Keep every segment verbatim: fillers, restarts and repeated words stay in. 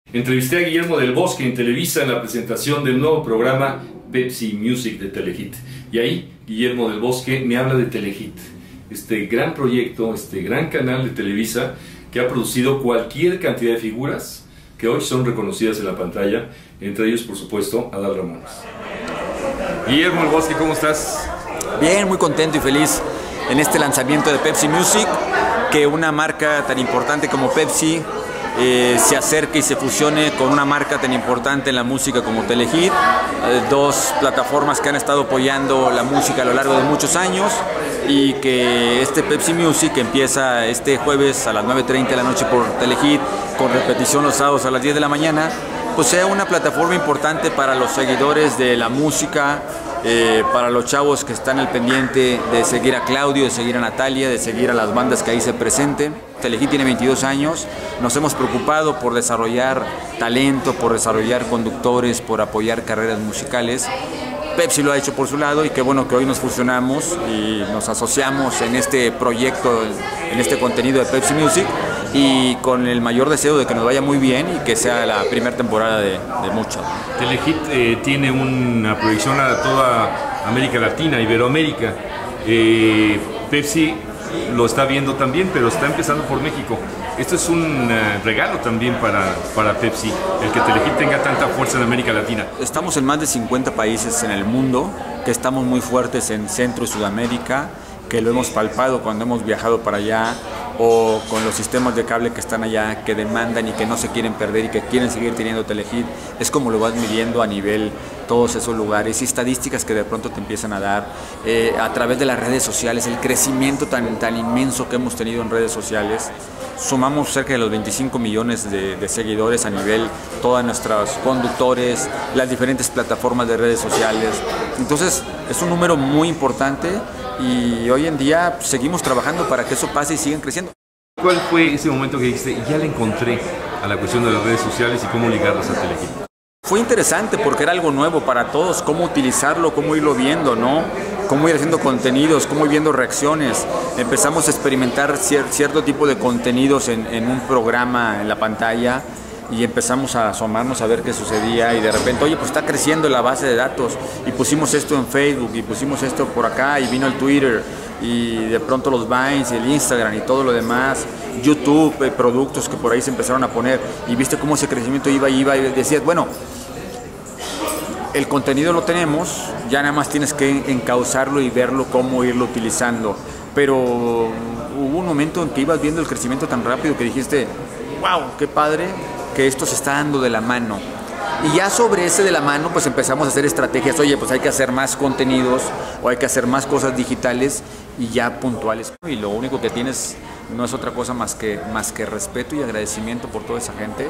Entrevisté a Guillermo del Bosque en Televisa en la presentación del nuevo programa Pepsi Music de Telehit. Y ahí Guillermo del Bosque me habla de Telehit, este gran proyecto, este gran canal de Televisa que ha producido cualquier cantidad de figuras que hoy son reconocidas en la pantalla, entre ellos, por supuesto, Adal Ramones. Guillermo del Bosque, ¿cómo estás? Bien, muy contento y feliz en este lanzamiento de Pepsi Music, que una marca tan importante como Pepsi eh, se acerque y se fusione con una marca tan importante en la música como Telehit, eh, dos plataformas que han estado apoyando la música a lo largo de muchos años, y que este Pepsi Music empieza este jueves a las nueve treinta de la noche por Telehit, con repetición los sábados a las diez de la mañana, pues sea una plataforma importante para los seguidores de la música, eh, para los chavos que están al pendiente de seguir a Claudio, de seguir a Natalia, de seguir a las bandas que ahí se presenten. Telehit tiene veintidós años, nos hemos preocupado por desarrollar talento, por desarrollar conductores, por apoyar carreras musicales. Pepsi lo ha hecho por su lado, y qué bueno que hoy nos fusionamos y nos asociamos en este proyecto, en este contenido de Pepsi Music, y con el mayor deseo de que nos vaya muy bien y que sea la primera temporada de, de muchas. Telehit eh, tiene una proyección a toda América Latina, Iberoamérica. Eh, Pepsi lo está viendo también, pero está empezando por México. Esto es un uh, regalo también para, para Pepsi, el que Telehit tenga tanta fuerza en América Latina. Estamos en más de cincuenta países en el mundo, que estamos muy fuertes en Centro y Sudamérica, que lo hemos palpado cuando hemos viajado para allá, o con los sistemas de cable que están allá, que demandan y que no se quieren perder y que quieren seguir teniendo Telehit. Es como lo vas midiendo a nivel todos esos lugares, y estadísticas que de pronto te empiezan a dar eh, a través de las redes sociales, el crecimiento tan, tan inmenso que hemos tenido en redes sociales. Sumamos cerca de los veinticinco millones de, de seguidores a nivel todas nuestros conductores, las diferentes plataformas de redes sociales. Entonces es un número muy importante, y hoy en día seguimos trabajando para que eso pase y sigan creciendo. ¿Cuál fue ese momento que dijiste, ya le encontré a la cuestión de las redes sociales y cómo ligarlas a Telehit? Fue interesante porque era algo nuevo para todos, cómo utilizarlo, cómo irlo viendo, ¿no? Cómo ir haciendo contenidos, cómo ir viendo reacciones. Empezamos a experimentar cier cierto tipo de contenidos en, en un programa en la pantalla, y empezamos a asomarnos a ver qué sucedía, y de repente, oye, pues está creciendo la base de datos, y pusimos esto en Facebook, y pusimos esto por acá, y vino el Twitter, y de pronto los Vines, el Instagram y todo lo demás, YouTube, eh, productos que por ahí se empezaron a poner, y viste cómo ese crecimiento iba y iba, y decías, bueno, el contenido lo tenemos, ya nada más tienes que encauzarlo y verlo, cómo irlo utilizando. Pero hubo un momento en que ibas viendo el crecimiento tan rápido que dijiste, wow, qué padre que esto se está dando de la mano. Y ya sobre ese de la mano, pues empezamos a hacer estrategias. Oye, pues hay que hacer más contenidos, o hay que hacer más cosas digitales y ya puntuales. Y lo único que tienes no es otra cosa más que, más que respeto y agradecimiento por toda esa gente,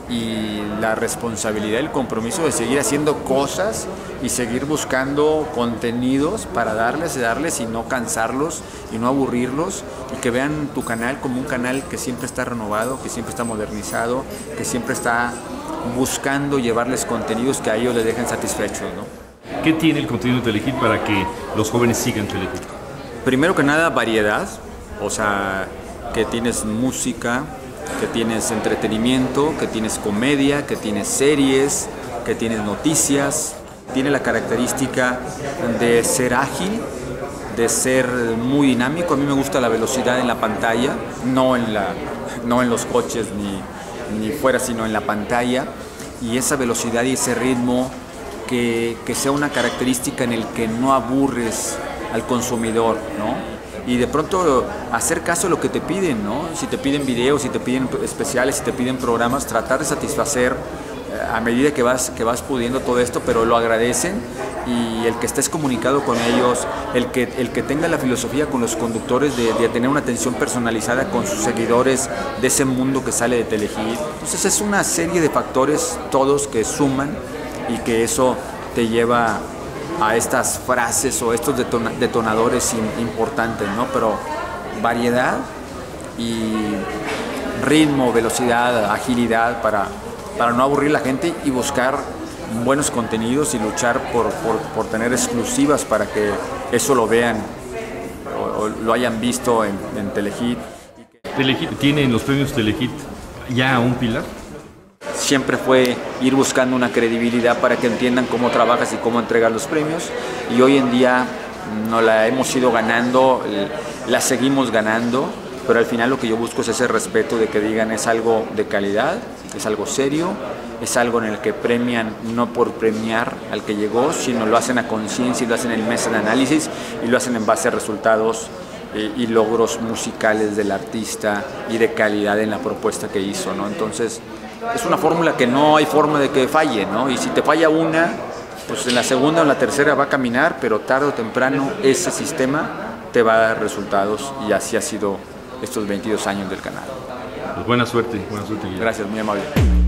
y la responsabilidad y el compromiso de seguir haciendo cosas y seguir buscando contenidos para darles y darles y no cansarlos y no aburrirlos, y que vean tu canal como un canal que siempre está renovado, que siempre está modernizado, que siempre está buscando llevarles contenidos que a ellos les dejen satisfechos, ¿no? ¿Qué tiene el contenido de Telehit para que los jóvenes sigan Telehit? Primero que nada, variedad, o sea, que tienes música, que tienes entretenimiento, que tienes comedia, que tienes series, que tienes noticias. Tiene la característica de ser ágil, de ser muy dinámico. A mí me gusta la velocidad en la pantalla, no en, la, no en los coches ni, ni fuera, sino en la pantalla. Y esa velocidad y ese ritmo que, que sea una característica en el que no aburres al consumidor, ¿no? Y de pronto hacer caso a lo que te piden, ¿no? Si te piden videos, si te piden especiales, si te piden programas, tratar de satisfacer eh, a medida que vas, que vas pudiendo todo esto, pero lo agradecen, y el que estés comunicado con ellos, el que, el que tenga la filosofía con los conductores de, de tener una atención personalizada con sus seguidores de ese mundo que sale de Telehit. Entonces es una serie de factores todos que suman, y que eso te lleva a estas frases o estos detonadores importantes, ¿no? Pero variedad y ritmo, velocidad, agilidad para, para no aburrir a la gente, y buscar buenos contenidos y luchar por, por, por tener exclusivas para que eso lo vean o, o lo hayan visto en, en Telehit. ¿Telehit tiene en los premios Telehit ya un pilar? siempre fue ir buscando una credibilidad para que entiendan cómo trabajas y cómo entregas los premios, y hoy en día no la hemos ido ganando, la seguimos ganando, pero al final lo que yo busco es ese respeto de que digan es algo de calidad, es algo serio, es algo en el que premian no por premiar al que llegó, sino lo hacen a conciencia y lo hacen en mesa de análisis y lo hacen en base a resultados eh, y logros musicales del artista y de calidad en la propuesta que hizo, ¿no? Entonces es una fórmula que no hay forma de que falle, ¿no? Y si te falla una, pues en la segunda o en la tercera va a caminar, pero tarde o temprano ese sistema te va a dar resultados, y así ha sido estos veintidós años del canal. Pues buena suerte, buena suerte, Guillermo. Gracias, muy amable.